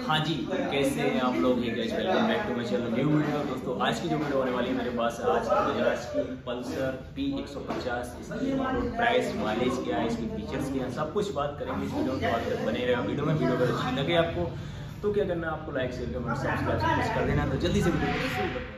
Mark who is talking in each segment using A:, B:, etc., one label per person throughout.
A: हाँ जी, कैसे हैं आप लोग? Hey guys, welcome back to my channel new video. दोस्तों आज की जो वीडियो होने वाली है मेरे पास आज बजाज की पल्सर P150। इसकी रोड प्राइस, माइलेज क्या है, इसके फीचर्स क्या हैं, सब कुछ बात करेंगे इस वीडियो में। तो आज तक बने रहेगा वीडियो में। वीडियो अगर अच्छी लगे आपको तो क्या करना है, आपको लाइक शेयर कमेंट सब्सक्राइब कर देना। तो जल्दी से वीडियो को शुरू करते हैं।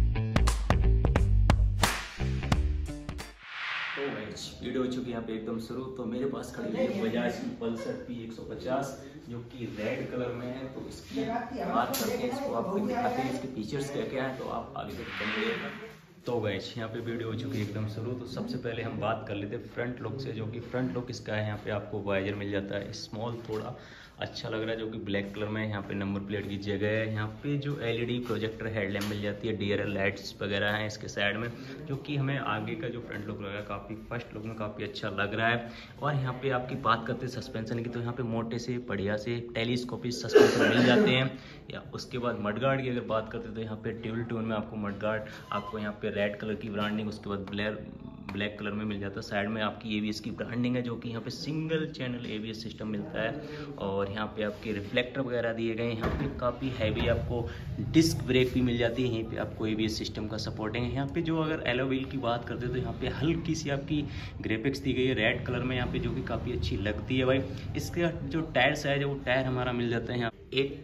A: तो गाइस, वीडियो हो चुकी है यहाँ पे एकदम शुरू। तो मेरे पास खड़ी है बजाज की पल्सर P150 जो कि रेड कलर में है। तो इसकी बात करते हैं, इसको आपको दिखाते हैं इसके फीचर्स क्या क्या है। तो आप आगे तक बनिएगा। तो गाइस, यहाँ पे वीडियो हो चुकी है एकदम शुरू। तो सबसे पहले हम बात कर लेते हैं फ्रंट लुक से, जो कि फ्रंट लुक इसका है। यहाँ पे आपको वाइजर मिल जाता है स्मॉल, थोड़ा अच्छा लग रहा है, जो कि ब्लैक कलर में है। यहाँ पे नंबर प्लेट की जगह है। यहाँ पे जो एलईडी प्रोजेक्टर हेडलैम्प मिल जाती है, डीआरएल लाइट्स वगैरह हैं इसके साइड में, जो कि हमें आगे का जो फ्रंट लुक लगा काफ़ी फर्स्ट लुक में काफ़ी अच्छा लग रहा है। और यहाँ पे आपकी बात करते हैं सस्पेंशन की, तो यहाँ पे मोटे से बढ़िया से टेलीस्कोपिक सस्पेंशन मिल जाते हैं। या उसके बाद मडगार्ड की अगर बात करते हैं तो यहाँ पे ड्यूल टोन में आपको मडगार्ड, आपको यहाँ पे रेड कलर की ब्रांडिंग, उसके बाद ब्लैक कलर में मिल जाता है। साइड में आपकी एबीएस की ब्रांडिंग है, जो कि यहाँ पे सिंगल चैनल एबीएस सिस्टम मिलता है। और यहाँ पे आपके रिफ्लेक्टर वगैरह दिए गए हैं। यहाँ पे काफ़ी हैवी आपको डिस्क ब्रेक भी मिल जाती है। यहीं पे आपको एबीएस सिस्टम का सपोर्टिंग है। यहाँ पे जो अगर एलॉय व्हील की बात करते हैं तो यहाँ पे हल्की सी आपकी ग्राफिक्स दी गई है रेड कलर में यहाँ पे, जो कि काफ़ी अच्छी लगती है भाई। इसका जो टायर साइज है वो टायर हमारा मिल जाता है यहाँ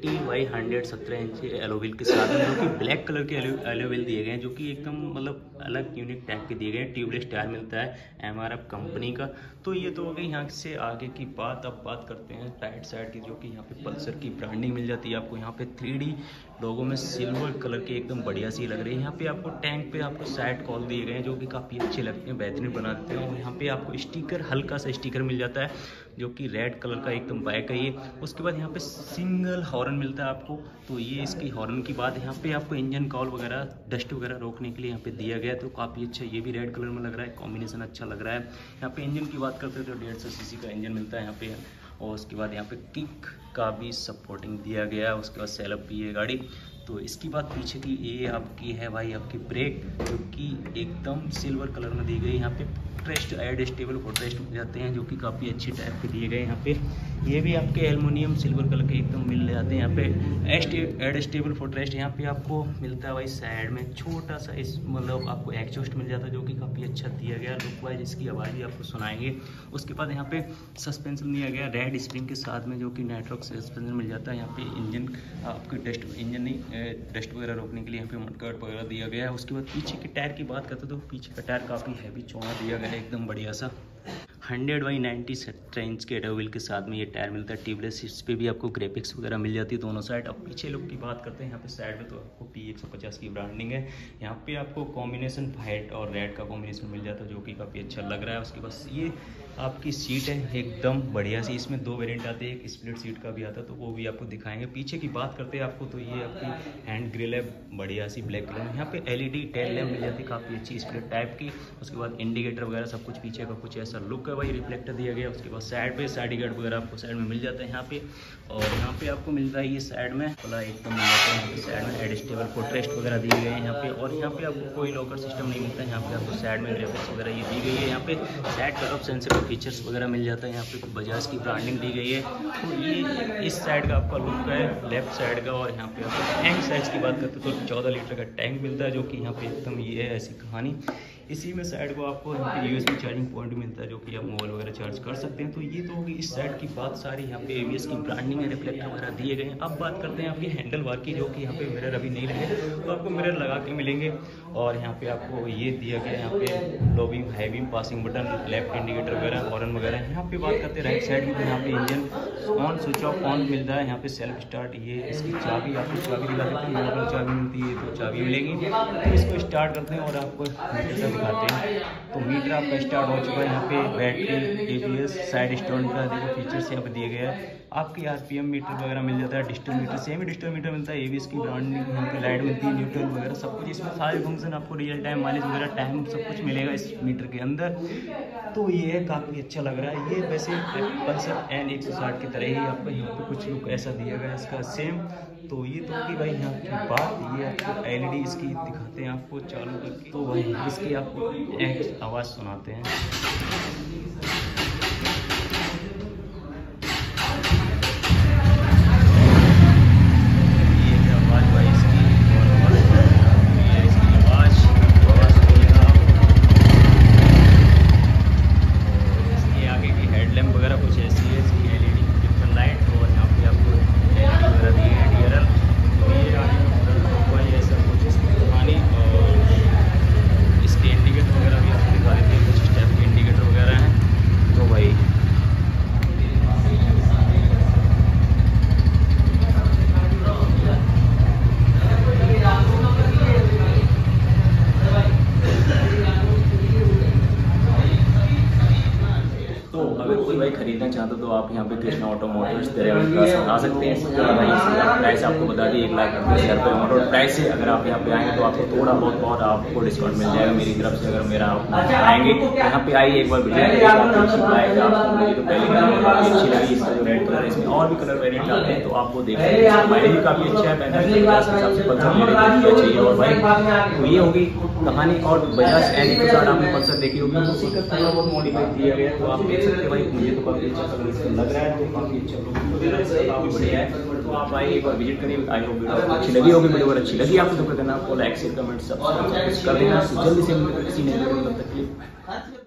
A: 80/100 17 इंच एलॉय व्हील के साथ में, जो कि ब्लैक कलर के एलॉय व्हील दिए गए हैं, जो कि एकदम मतलब अलग यूनिक टाइप के दिए गए हैं। ट्यूबलेस टायर मिलता है एमआरएफ कंपनी का। तो ये तो हो गई यहाँ से आगे की बात। अब बात करते हैं राइट साइड की, जो कि यहाँ पे पल्सर की ब्रांडिंग मिल जाती है आपको। यहाँ पे 3D लोगों में सिल्वर कलर के एकदम बढ़िया सी लग रही है। यहाँ पे आपको टैंक पे आपको साइड कॉल दिए गए हैं, जो कि काफ़ी अच्छे लगते हैं, बेहतरीन बनाते हैं। और यहाँ पे आपको स्टिकर, हल्का सा स्टिकर मिल जाता है, जो कि रेड कलर का एकदम बैक है ये। उसके बाद यहाँ पे सिंगल हॉर्न मिलता है आपको। तो ये इसकी हॉर्न की बात है। यहाँ पे आपको इंजन कॉल वगैरह, डस्ट वगैरह रोकने के लिए यहाँ पे दिया गया है। तो काफ़ी अच्छा, ये भी रेड कलर में लग रहा है, कॉम्बिनेशन अच्छा लग रहा है। यहाँ पे इंजन की बात करते हैं तो 150 सीसी का इंजन मिलता है यहाँ पे। और उसके बाद यहाँ पे किक का भी सपोर्टिंग दिया गया है। उसके बाद सेलअप भी है गाड़ी। तो इसकी बात पीछे की, ये आपकी है भाई आपकी ब्रेक, जो कि एकदम सिल्वर कलर में दी गई। यहाँ पे ट्रेस्ट एडजस्टेबल फुटरेस्ट मिल जाते हैं, जो कि काफ़ी अच्छी टाइप के दिए गए। यहाँ पे ये भी आपके एल्युमिनियम सिल्वर कलर के एकदम मिल जाते हैं। यहाँ पे एडजस्टेबल फुटरेस्ट यहाँ पे आपको मिलता है भाई। साइड में छोटा सा इस मतलब आपको एग्जॉस्ट मिल जाता है, जो कि काफ़ी अच्छा दिया गया लुक वाइज। इसकी आवाज़ भी आपको सुनाएंगे। उसके बाद यहाँ पे सस्पेंशन दिया गया रेड स्प्रिंग के साथ में, जो कि नेटवर्क सस्पेंशन मिल जाता है। यहाँ पे इंजन आपके डस्ट वगैरह रोकने के लिए यहाँ पे मडगार्ड वगैरह दिया गया है। उसके बाद पीछे के टायर की बात करते हैं तो पीछे का टायर काफ़ी हैवी चौड़ा दिया गया है, एकदम बढ़िया सा 100/90 17 इंच के एलॉय व्हील के साथ में ये टायर मिलता है। ट्यूबलेस सीट्स पे भी आपको ग्राफिक्स वगैरह मिल जाती है दोनों साइड। अब पीछे लुक की बात करते हैं। यहाँ पे साइड में तो आपको P150 की ब्रांडिंग है। यहाँ पे आपको कॉम्बिनेशन वाइट और रेड का कॉम्बिनेशन मिल जाता है, जो कि काफ़ी अच्छा लग रहा है। उसके बाद ये आपकी सीट है एकदम बढ़िया सी। इसमें 2 वेरिएंट आते हैं, एक स्प्लिट सीट का भी आता है, तो वो भी आपको दिखाएंगे। पीछे की बात करते हैं आपको, तो ये आपकी हैंड ग्रिल है बढ़िया सी ब्लैक कलर में। यहाँ पे एलईडी टेल लैम्प मिल जाती है काफ़ी अच्छी स्प्लिट टाइप की। उसके बाद इंडिकेटर वगैरह सब कुछ पीछे का कुछ ऐसा लुक है भाई। रिफ्लेक्टर दिया गया। उसके बाद साइड पे साइड गार्ड वगैरह आपको साइड में मिल जाता है यहाँ पे। और यहाँ पे आपको मिलता है ये साइड में खुला एकदम मिल जाता है। यहाँ पे साइड में एडजस्टेबल फुटरेस्ट वगैरह दिए गए हैं यहाँ पे। और यहाँ पे आपको कोई लॉकर सिस्टम नहीं मिलता है। यहाँ पे आपको साइड में ग्राफिक्स वगैरह ये दी गई है। यहाँ पे साइड कट सेंसिटिव फीचर्स वगैरह मिल जाता है। यहाँ पे बजाज की ब्रांडिंग दी गई है। तो ये इस साइड का आपका लुक है लेफ्ट साइड का। और यहाँ पे आपको टैंक साइज की बात करते हैं तो 14 लीटर का टैंक मिलता है, जो कि यहाँ पे एकदम ये है ऐसी कहानी। इसी में साइड को आपको USB चार्जिंग पॉइंट मिलता है, जो कि आप मोबाइल वगैरह चार्ज कर सकते हैं। तो ये तो होगी इस साइड की बात सारी। यहाँ पे ABS की ब्रांडिंग है, रिफ्लेक्टर वगैरह दिए गए हैं। अब बात करते हैं आपकी हैंडल बार की, जो कि यहाँ पे मिरर अभी नहीं लगे, तो आपको मिरर लगा के मिलेंगे। और यहाँ पे आपको ये दिया गया यहाँ पे low beam, high beam, passing button, left indicator वगैरह, हॉर्न वगैरह। यहाँ पे बात करते हैं राइट साइड की, तो यहाँ पे engine on, switch off on मिलता है। यहाँ पे सेल्फ स्टार्ट, ये इसकी चाबी, आपको चाबी दिखा देते हैं। यहाँ पर चाबी मिलती है, तो चाबी मिलेगी। तो इसको स्टार्ट करते हैं और आपको मीटर दिखाते हैं। तो मीटर आपका स्टार्ट हो चुका है। यहाँ पे बैटरी, ABS, साइड स्टैंड का देखो फीचर्स यहाँ पे दिए गए हैं। आपकी RPM मीटर वगैरह मिल जाता है, digital meter, semi digital meter मिलता है। ABS की ब्रांडिंग, यहाँ पे लाइट मिलती है, न्यूट्रल वगैरह सब कुछ। इसमें सारे फंक्शन आपको रियल टाइम, माइलेज वगैरह, टाइम सब कुछ मिलेगा इस मीटर के अंदर। तो ये काफ़ी अच्छा लग रहा है। ये वैसे पल्सर N160 की तरह ही आपको यहाँ पे कुछ लुक ऐसा दिया गया है इसका सेम। तो ये तो होगी भाई यहाँ की बात। ये आपको LED इसकी दिखाते हैं आपको चालू करके, तो वही इसकी आपको एक आवाज़ सुनाते हैं। तो आप यहाँ पे कृष्णा ऑटोमोटिव्स आ सकते हैं। इसके बाद प्राइस आपको बता दी 1,38,000 रुपये ऑटो प्राइस है। अगर आप यहाँ पे आएंगे तो आपको थोड़ा बहुत आपको डिस्काउंट मिल जाएगा मेरी तरफ से। अगर मेरा आएंगे यहाँ पे आइए एक बार विजिट करिए, आपको अच्छी आएगा। आपको मुझे तो पहले अच्छी लगी इसका जो रेड कलर है। इसमें और भी कलर वेरिएंट आते हैं तो आपको देखिए, माइलेज भी काफी अच्छा है। 45 के हिसाब से पल्सर मेरे को चाहिए। और भाई तो ये होगी कहानी। और बजाज एन के साथ आपने पल्सर देखी होगी, उसी का थोड़ा बहुत मॉडिफाई किया गया है। तो आप देख सकते हैं भाई, मुझे तो काफी अच्छा लग रहा है। तो काफी अच्छा काफी बढ़िया है। तो आप आइए एक बार विजिट करिए। आई होप वीडियो अच्छी लगी होगी। वीडियो अगर अच्छी लगी आपको तो करना आपको लाइक शेयर कमेंट सब्सक्राइब कर देना। जल्दी से मिलते हैं किसी नए वीडियो में, तब तक के लिए।